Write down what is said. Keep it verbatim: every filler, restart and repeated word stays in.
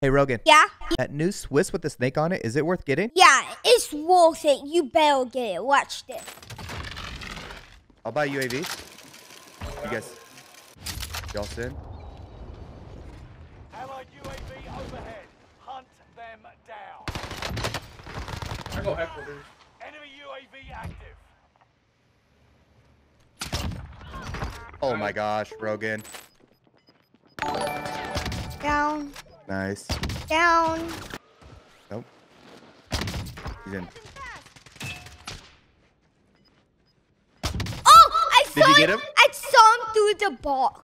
Hey, Rogan. Yeah? That new Swiss with the snake on it, is it worth getting? Yeah, it's worth it. You better get it. Watch this. I'll buy U A V. You guys, y'all send? Allied U A V overhead. Hunt them down. I go headquarters. Enemy U A V active. Oh my gosh, Rogan. Down. Nice. Down. Nope. He's in. Oh, I Did saw you get him. him? I saw him through the box.